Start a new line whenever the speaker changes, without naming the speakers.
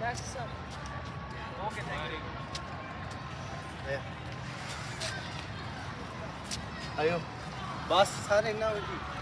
That's sir. Okay, thank you.
Ayo. Bas sana na ulit.